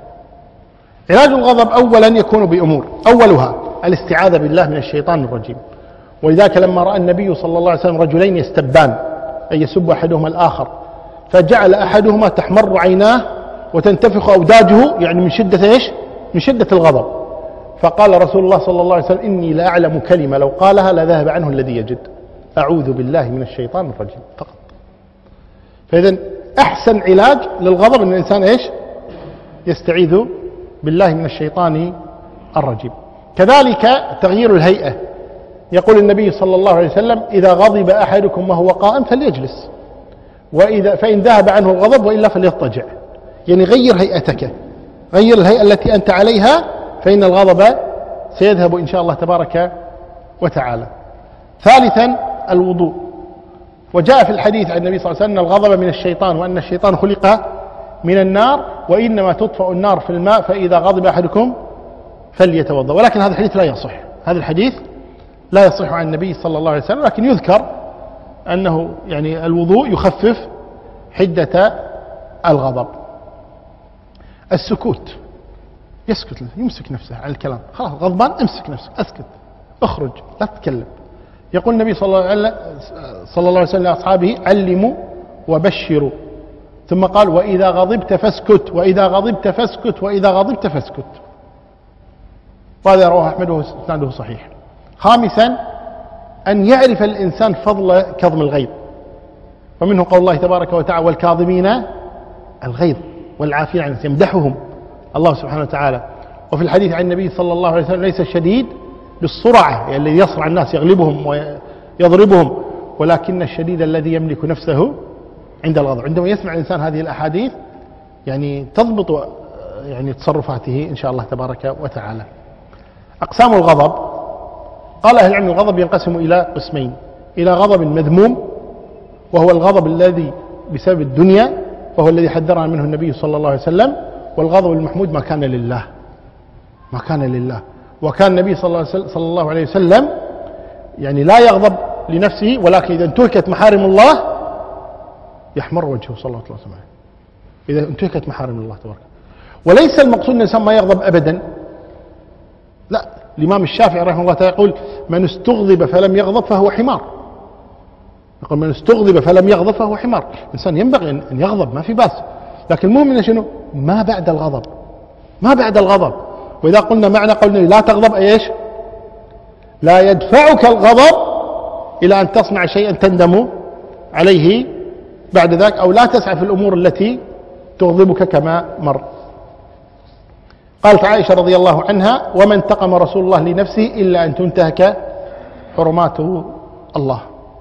علاج الغضب أولا يكون بأمور، أولها الاستعاذة بالله من الشيطان الرجيم. ولذلك لما رأى النبي صلى الله عليه وسلم رجلين يستبان، أي يسب أحدهما الآخر، فجعل أحدهما تحمر عيناه وتنتفخ أوداجه، يعني من شدة إيش؟ من شدة الغضب. فقال رسول الله صلى الله عليه وسلم إني لا أعلم كلمة لو قالها لذهب عنه الذي يجد، أعوذ بالله من الشيطان الرجيم فقط. فإذا أحسن علاج للغضب أن الإنسان إيش؟ يستعيذ بالله من الشيطان الرجيم. كذلك تغيير الهيئة. يقول النبي صلى الله عليه وسلم إذا غضب أحدكم وهو قائم فليجلس، وإذا فإن ذهب عنه الغضب وإلا فليضطجع. يعني غير هيئتك، غير الهيئة التي أنت عليها، فإن الغضب سيذهب إن شاء الله تبارك وتعالى. ثالثا الوضوء. وجاء في الحديث عن النبي صلى الله عليه وسلم الغضب من الشيطان، وأن الشيطان خلق من النار، وإنما تطفأ النار في الماء، فإذا غضب أحدكم فليتوضأ. ولكن هذا الحديث لا يصح، هذا الحديث لا يصح عن النبي صلى الله عليه وسلم، لكن يذكر أنه يعني الوضوء يخفف حدة الغضب. السكوت، يسكت، يمسك نفسه عن الكلام، خلاص غضبان امسك نفسك، اسكت، اخرج، لا تتكلم. يقول النبي صلى الله عليه وسلم لأصحابه: علموا وبشروا. ثم قال: وإذا غضبت فاسكت، وإذا غضبت فاسكت، وإذا غضبت فاسكت. وهذا رواه أحمد وإسناده صحيح. خامسا، أن يعرف الإنسان فضل كظم الغيظ، ومنه قول الله تبارك وتعالى: والكاظمين الغيظ والعافين عن الناس، يمدحهم الله سبحانه وتعالى. وفي الحديث عن النبي صلى الله عليه وسلم: ليس الشديد بالسرعة، يعني الذي يصرع الناس يغلبهم ويضربهم، ولكن الشديد الذي يملك نفسه عند الغضب. عندما يسمع الإنسان هذه الأحاديث يعني تضبط يعني تصرفاته إن شاء الله تبارك وتعالى. أقسام الغضب، قال أهل العلم: الغضب ينقسم إلى قسمين: إلى غضب مذموم، وهو الغضب الذي بسبب الدنيا، وهو الذي حذرنا منه النبي صلى الله عليه وسلم. والغضب المحمود ما كان لله، ما كان لله. وكان النبي صلى الله عليه وسلم يعني لا يغضب لنفسه، ولكن إذا انتهكت محارم الله يحمر وجهه صلى الله عليه وسلم، إذا انتهكت محارم الله تبارك. وليس المقصود أن الإنسان ما يغضب أبدا، لا. الإمام الشافعي رحمه الله تعالى يقول: من استغضب فلم يغضب فهو حمار. يقول: من استغضب فلم يغضب فهو حمار. الإنسان ينبغي أن يغضب، ما في بأس، لكن المهم إنه شنو؟ ما بعد الغضب، ما بعد الغضب. وإذا قلنا معنى قولنا لا تغضب أيش؟ لا يدفعك الغضب إلى أن تصنع شيئا تندم عليه بعد ذلك، أو لا تسعى في الأمور التي تغضبك كما مر. قالت عائشة رضي الله عنها: وما انتقم رسول الله لنفسه إلا أن تنتهك حرماته الله.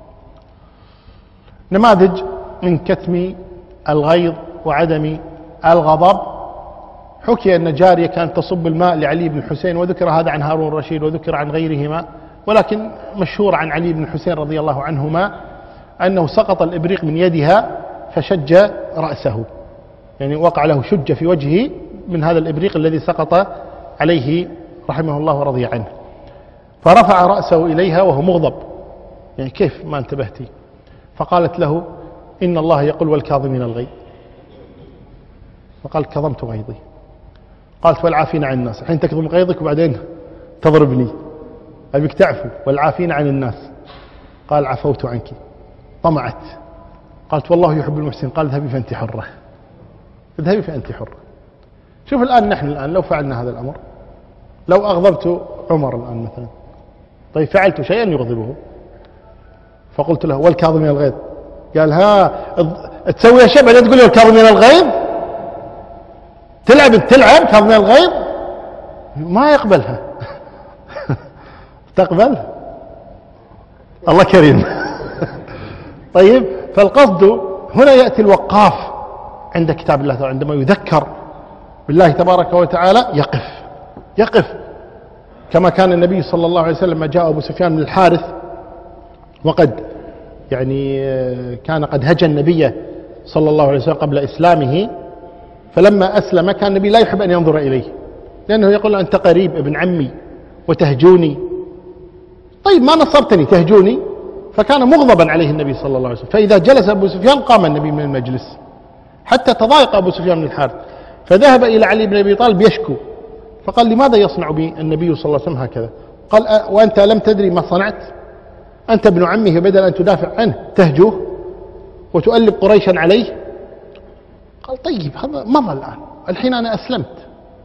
نماذج من كتم الغيظ وعدم الغضب: حكي أن جارية كانت تصب الماء لعلي بن الحسين، وذكر هذا عن هارون الرشيد وذكر عن غيرهما، ولكن مشهور عن علي بن الحسين رضي الله عنهما أنه سقط الإبريق من يدها فشج رأسه، يعني وقع له شج في وجهه من هذا الإبريق الذي سقط عليه رحمه الله ورضي عنه. فرفع رأسه إليها وهو مغضب، يعني كيف ما انتبهتي؟ فقالت له: إن الله يقول: والكاظمين الغيظ. فقال: كظمت غيظي. قالت: والعافين عن الناس. الحين تكظم غيظك وبعدين تضربني، أبيك تعفو. والعافين عن الناس. قال: عفوت عنك. طمعت، قالت: والله يحب المحسن. قال: اذهبي فأنت حرة، اذهبي فأنت حرة. شوف الآن نحن الآن لو فعلنا هذا الأمر، لو أغضبت عمر الآن مثلا، طيب فعلت شيئا يغضبه، فقلت له: والكاظمين الغيظ. قال: ها تسوي شيء بعدين تقول لي والكاظمين الغيظ؟ تلعب تلعب كاظمين الغيظ؟ ما يقبلها. تقبل؟ الله كريم. طيب، فالقصد هنا يأتي الوقاف عند كتاب الله تعالى، عندما يذكر بالله تبارك وتعالى يقف يقف كما كان النبي صلى الله عليه وسلم لما جاء أبو سفيان بن الحارث، وقد يعني كان قد هجى النبي صلى الله عليه وسلم قبل إسلامه، فلما أسلم كان النبي لا يحب أن ينظر إليه، لأنه يقول: أنت قريب ابن عمي وتهجوني. طيب ما نصرتني تهجوني؟ فكان مغضبا عليه النبي صلى الله عليه وسلم. فإذا جلس أبو سفيان قام النبي من المجلس، حتى تضايق أبو سفيان بن الحارث، فذهب إلى علي بن أبي طالب يشكو، فقال: لماذا يصنع بي النبي صلى الله عليه وسلم هكذا؟ قال: وأنت لم تدري ما صنعت؟ أنت ابن عمه، بدل أن تدافع عنه تهجوه وتؤلب قريشا عليه. قال: طيب هذا مضى الآن، الحين أنا أسلمت،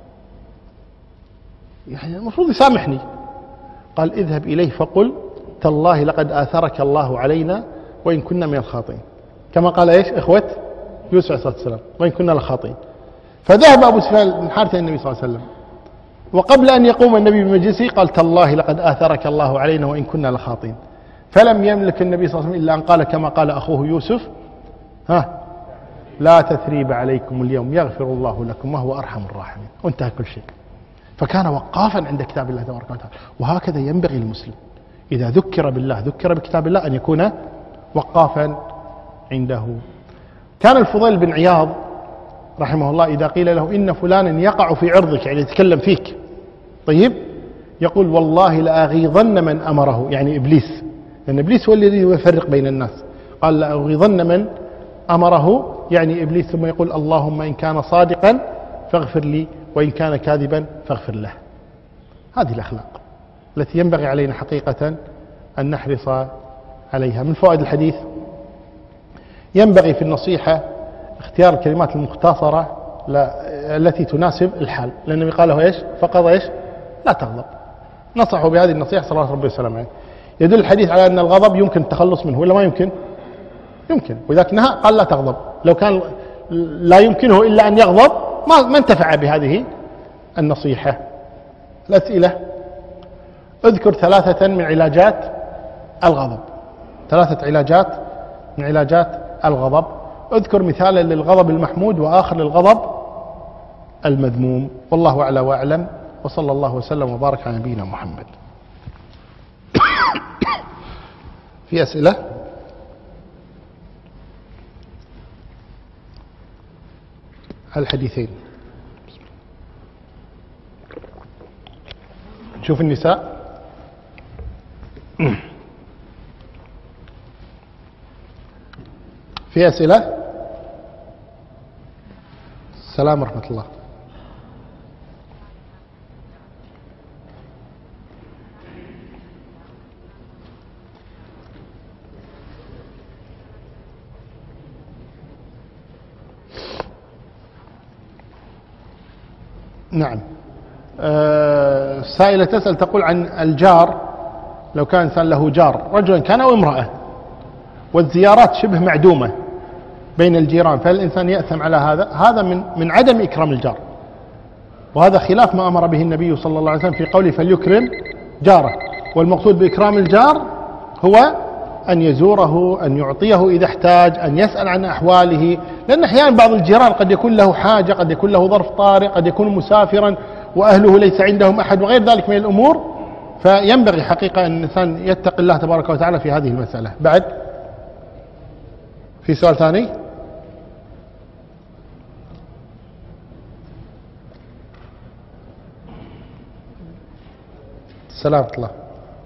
يعني المفروض يسامحني. قال: اذهب إليه فقل: تالله لقد آثرك الله علينا وإن كنا من الخاطئين، كما قال إيش إخوة يوسف عليه الصلاة والسلام: وإن كنا لخاطئين. فذهب أبو سفيان بن الحارث إلى النبي صلى الله عليه وسلم، وقبل أن يقوم النبي بمجلسه قال: تالله لقد آثرك الله علينا وإن كنا لخاطئين. فلم يملك النبي صلى الله عليه وسلم إلا أن قال كما قال أخوه يوسف: ها لا تثريب عليكم اليوم يغفر الله لكم وهو أرحم الراحمين، وانتهى كل شيء. فكان وقافا عند كتاب الله تبارك وتعالى. وهكذا ينبغي المسلم إذا ذكر بالله ذكر بكتاب الله أن يكون وقافا عنده. كان الفضيل بن عياض رحمه الله إذا قيل له: إن فلانا يقع في عرضك، يعني يتكلم فيك، طيب، يقول: والله لأغيظن من أمره، يعني إبليس، لأن إبليس هو الذي يفرق بين الناس. قال: لأغيظن من أمره يعني إبليس، ثم يقول اللهم إن كان صادقا فاغفر لي وإن كان كاذبا فاغفر له. هذه الأخلاق التي ينبغي علينا حقيقة أن نحرص عليها. من فوائد الحديث: ينبغي في النصيحة اختيار الكلمات المختصرة التي تناسب الحال، لأن النبي قال له إيش؟ فقط إيش؟ لا تغضب. نصحوا بهذه النصيحة صلى الله عليه وسلم. يدل الحديث على أن الغضب يمكن التخلص منه ولا ما يمكن؟ يمكن، وإذا نهى قال لا تغضب. لو كان لا يمكنه إلا أن يغضب ما ما انتفع بهذه النصيحة. الأسئلة: اذكر ثلاثة من علاجات الغضب. ثلاثة علاجات من علاجات الغضب. اذكر مثالا للغضب المحمود وآخر للغضب المذموم. والله أعلى وأعلم، وصلى الله وسلم وبارك على نبينا محمد. في أسئلة؟ الحديثين. نشوف النساء. في أسئلة؟ السلام ورحمة الله. نعم. أه سائلة تسأل تقول عن الجار، لو كان إنسان له جار رجلا كان أو امرأة والزيارات شبه معدومة بين الجيران، فهل الإنسان يأثم على هذا؟ هذا من من عدم إكرام الجار، وهذا خلاف ما أمر به النبي صلى الله عليه وسلم في قوله فليكرم جاره. والمقصود بإكرام الجار هو أن يزوره، أن يعطيه إذا احتاج، أن يسأل عن أحواله، لأن أحيانا بعض الجيران قد يكون له حاجة، قد يكون له ظرف طارئ، قد يكون مسافرا وأهله ليس عندهم أحد وغير ذلك من الأمور، فينبغي حقيقة أن الإنسان يتقي الله تبارك وتعالى في هذه المسألة. بعد في سؤال ثاني؟ السلام عليكم الله.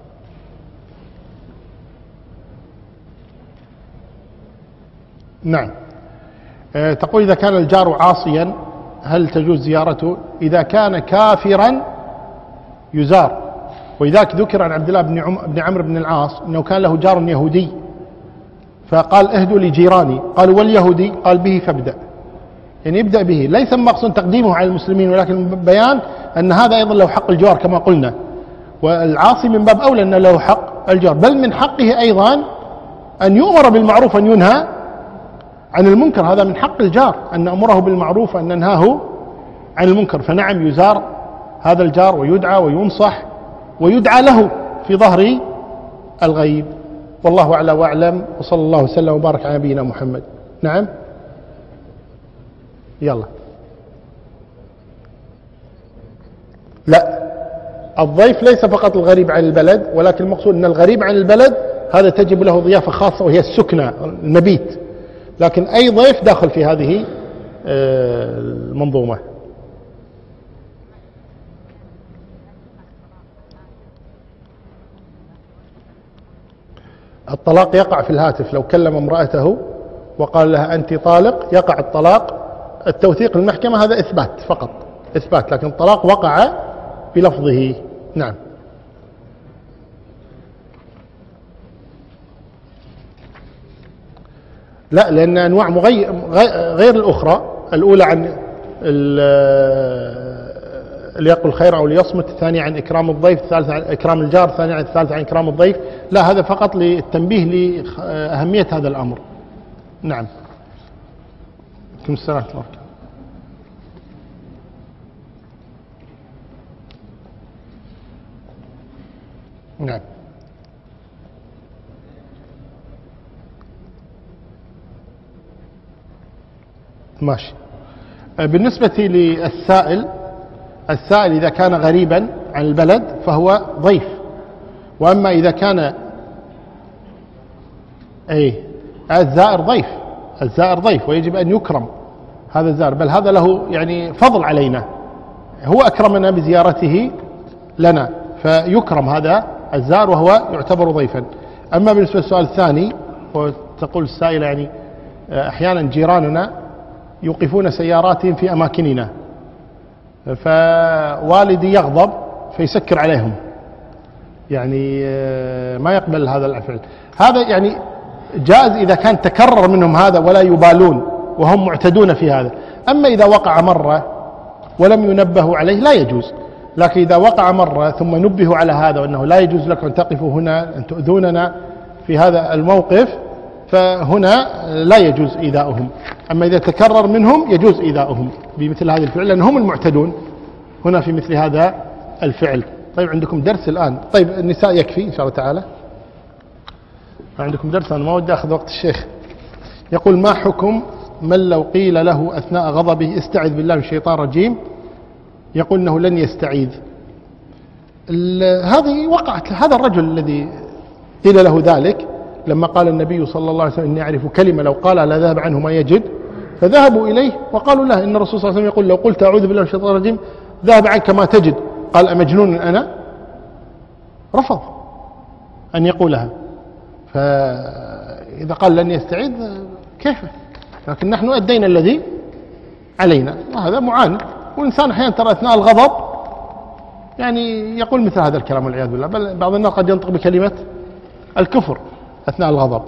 نعم. أه تقول إذا كان الجار عاصيا هل تجوز زيارته؟ إذا كان كافرا يزار، وإذاك ذكر عن عبد الله بن, عم بن عمرو بن العاص أنه كان له جار يهودي فقال اهدوا لجيراني، قالوا واليهودي؟ قال به فابدأ، يعني يبدأ به، ليس مقصود تقديمه على المسلمين ولكن بيان أن هذا أيضا له حق الجوار كما قلنا، والعاصي من باب أولى أن له حق الجوار، بل من حقه أيضا أن يؤمر بالمعروف وأن ينهى عن المنكر. هذا من حق الجار أن نأمره بالمعروف وأن ننهاه عن المنكر. فنعم يزار هذا الجار ويدعى وينصح ويدعى له في ظهر الغيب. والله أعلى وأعلم، وصلى الله وسلم وبارك على نبينا محمد. نعم. يلا. لا، الضيف ليس فقط الغريب عن البلد، ولكن المقصود أن الغريب عن البلد هذا تجب له ضيافة خاصة وهي السكنة المبيت، لكن أي ضيف داخل في هذه المنظومة. الطلاق يقع في الهاتف، لو كلم امرأته وقال لها أنت طالق يقع الطلاق. التوثيق المحكمة هذا إثبات فقط، إثبات، لكن الطلاق وقع بلفظه. نعم. لا، لأن أنواع مغير غير الأخرى، الأولى عن ليقل الخير أو ليصمت، الثانية عن إكرام الضيف، الثالثة عن إكرام الجار، الثانية عن الثالثة عن إكرام الضيف. لا، هذا فقط للتنبيه لأهمية هذا الأمر. نعم. كم السلام عليكم. نعم. ماشي. بالنسبة للسائل، السائل إذا كان غريبا عن البلد فهو ضيف، وأما إذا كان أي الزائر ضيف، الزائر ضيف ويجب أن يكرم هذا الزائر، بل هذا له يعني فضل علينا، هو أكرمنا بزيارته لنا فيكرم هذا الزائر وهو يعتبر ضيفا. أما بالنسبة للسؤال الثاني، وتقول السائلة يعني أحيانا جيراننا يوقفون سياراتهم في أماكننا، فوالدي يغضب فيسكر عليهم، يعني ما يقبل هذا الفعل. هذا يعني جائز إذا كان تكرر منهم هذا ولا يبالون وهم معتدون في هذا. أما إذا وقع مرة ولم ينبهوا عليه لا يجوز، لكن إذا وقع مرة ثم نبهوا على هذا وأنه لا يجوز لكم أن تقفوا هنا، أن تؤذوننا في هذا الموقف، فهنا لا يجوز إيذاؤهم. أما إذا تكرر منهم يجوز إيذاؤهم بمثل هذه الفعل، لأن هم المعتدون هنا في مثل هذا الفعل. طيب عندكم درس الآن؟ طيب النساء يكفي إن شاء الله تعالى. عندكم درس، أنا ما ودي أخذ وقت الشيخ. يقول: ما حكم من لو قيل له أثناء غضبه استعذ بالله من الشيطان الرجيم يقول أنه لن يستعيذ؟ هذه وقعت. هذا الرجل الذي قيل له ذلك لما قال النبي صلى الله عليه وسلم: إني أعرف كلمة لو قال لا ذهب عنه ما يجد، فذهبوا إليه وقالوا له إن الرسول صلى الله عليه وسلم يقول: لو قلت أعوذ بالله من الشيطان الرجيم ذهب عنك ما تجد. قال: أمجنون أنا؟ رفض أن يقولها. فإذا قال لن يستعيذ كيف؟ لكن نحن أدينا الذي علينا، وهذا معاند. والإنسان أحيانا ترى أثناء الغضب يعني يقول مثل هذا الكلام والعياذ بالله، بل بعض الناس قد ينطق بكلمة الكفر أثناء الغضب.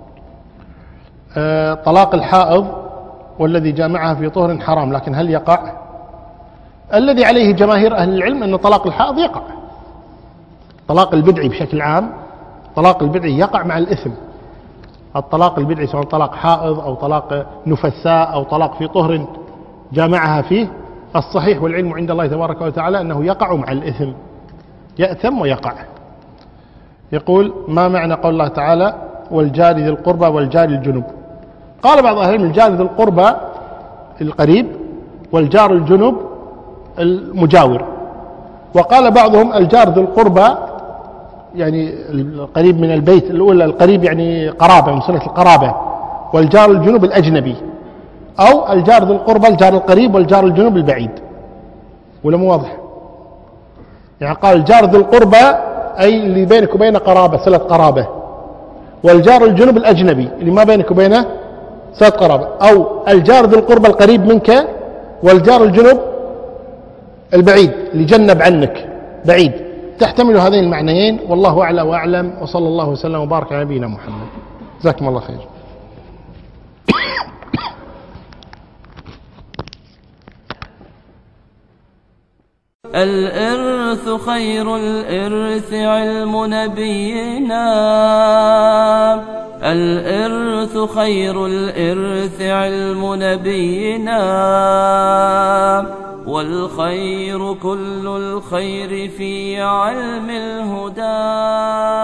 أه طلاق الحائض والذي جامعها في طهر حرام، لكن هل يقع؟ الذي عليه جماهير أهل العلم أن طلاق الحائض يقع. طلاق البدعي بشكل عام، طلاق البدعي يقع مع الإثم. الطلاق البدعي سواء طلاق حائض أو طلاق نفساء أو طلاق في طهر جامعها فيه، الصحيح والعلم عند الله تبارك وتعالى أنه يقع مع الإثم، يأثم ويقع. يقول: ما معنى قول الله تعالى: والجار ذي القربى والجار الجنب؟ قال بعض أهل العلم: الجار ذي القربى القريب، والجار الجنب المجاور. وقال بعضهم: الجار ذي القربى يعني القريب من البيت الأولى، القريب يعني قرابة من صلة القرابة، والجار الجنب الأجنبي، أو الجار ذي القربى الجار القريب والجار الجنب البعيد. ولا مو واضح؟ يعني قال الجار ذي القربى أي اللي بينك وبينه قرابة، صلة قرابة، والجار الجنب الأجنبي اللي ما بينك وبينه صلة قرابة، أو الجار ذي القربى القريب منك والجار الجنب البعيد اللي جنب عنك بعيد. تحتمل هذين المعنيين، والله أعلى وأعلم، وصلى الله وسلم وبارك على نبينا محمد. جزاكم الله خير. الإرث خير الإرث علم نبينا، الإرث خير الإرث علم نبينا، والخير كل الخير في علم الهدى.